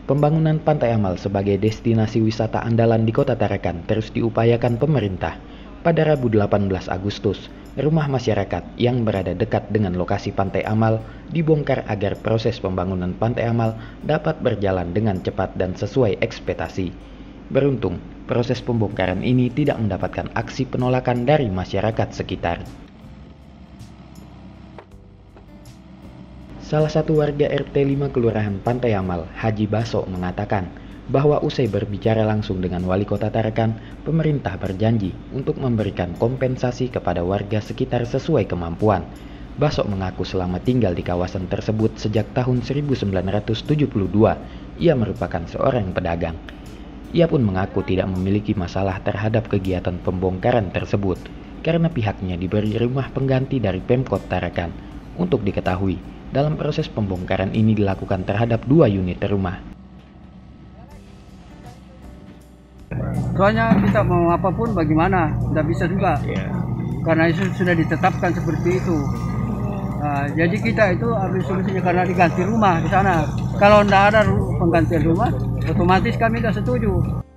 Pembangunan Pantai Amal sebagai destinasi wisata andalan di Kota Tarakan terus diupayakan pemerintah. Pada Rabu 18 Agustus, rumah masyarakat yang berada dekat dengan lokasi Pantai Amal dibongkar agar proses pembangunan Pantai Amal dapat berjalan dengan cepat dan sesuai ekspektasi. Beruntung, proses pembongkaran ini tidak mendapatkan aksi penolakan dari masyarakat sekitar. Salah satu warga RT 5 Kelurahan Pantai Amal, Haji Baso, mengatakan bahwa usai berbicara langsung dengan Wali Kota Tarakan, pemerintah berjanji untuk memberikan kompensasi kepada warga sekitar sesuai kemampuan. Baso mengaku selama tinggal di kawasan tersebut sejak tahun 1972, ia merupakan seorang pedagang. Ia pun mengaku tidak memiliki masalah terhadap kegiatan pembongkaran tersebut, karena pihaknya diberi rumah pengganti dari Pemkot Tarakan. Untuk diketahui, dalam proses pembongkaran ini dilakukan terhadap 2 unit rumah. Soalnya kita mau apapun bagaimana, tidak bisa juga, karena itu sudah ditetapkan seperti itu. Nah, jadi kita itu ambil solusinya karena diganti rumah di sana. Kalau tidak ada penggantian rumah, otomatis kami tidak setuju.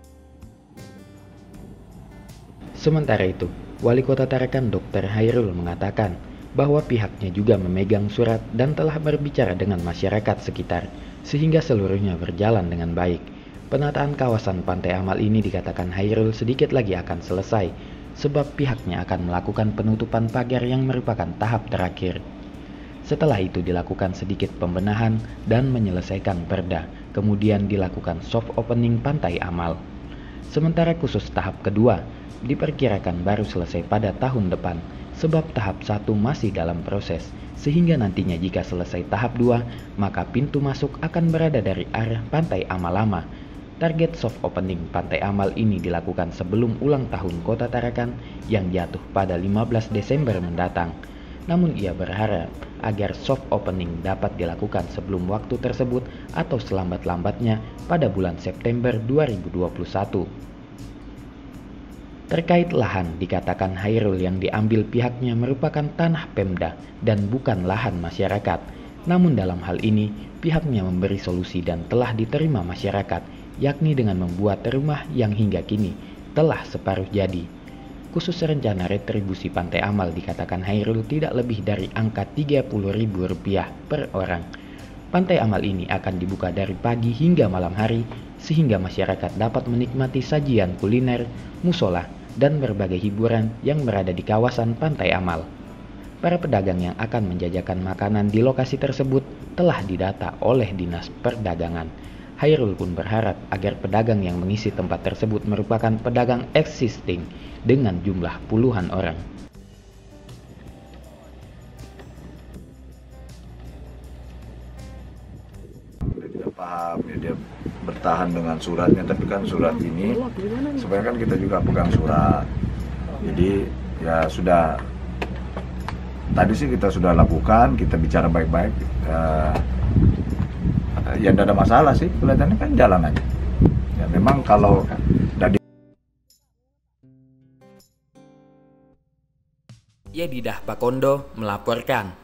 Sementara itu, Wali Kota Tarakan Dr. Hairul mengatakan bahwa pihaknya juga memegang surat dan telah berbicara dengan masyarakat sekitar, sehingga seluruhnya berjalan dengan baik. Penataan kawasan Pantai Amal ini dikatakan Hairul sedikit lagi akan selesai, sebab pihaknya akan melakukan penutupan pagar yang merupakan tahap terakhir. Setelah itu dilakukan sedikit pembenahan dan menyelesaikan perda, kemudian dilakukan soft opening Pantai Amal. Sementara khusus tahap kedua, diperkirakan baru selesai pada tahun depan, sebab tahap 1 masih dalam proses, sehingga nantinya jika selesai tahap 2, maka pintu masuk akan berada dari arah Pantai Amal Lama. Target soft opening Pantai Amal ini dilakukan sebelum ulang tahun Kota Tarakan yang jatuh pada 15 Desember mendatang. Namun ia berharap agar soft opening dapat dilakukan sebelum waktu tersebut atau selambat-lambatnya pada bulan September 2021. Terkait lahan, dikatakan Hairul yang diambil pihaknya merupakan tanah Pemda dan bukan lahan masyarakat. Namun dalam hal ini, pihaknya memberi solusi dan telah diterima masyarakat, yakni dengan membuat rumah yang hingga kini telah separuh jadi. Khusus rencana retribusi Pantai Amal dikatakan Hairul tidak lebih dari angka Rp30.000 per orang. Pantai Amal ini akan dibuka dari pagi hingga malam hari, sehingga masyarakat dapat menikmati sajian kuliner, musola, dan berbagai hiburan yang berada di kawasan Pantai Amal. Para pedagang yang akan menjajakan makanan di lokasi tersebut telah didata oleh Dinas Perdagangan. Hairul pun berharap agar pedagang yang mengisi tempat tersebut merupakan pedagang existing dengan jumlah puluhan orang. Kita paham ya, dia bertahan dengan suratnya, tapi kan surat ini sebenarnya kan kita juga pegang surat. Jadi ya sudah, tadi sih kita sudah lakukan, kita bicara baik-baik, ya tidak ada masalah sih, kelihatannya kan jalan aja. Ya memang kalau dari Yedidah Pakondo melaporkan.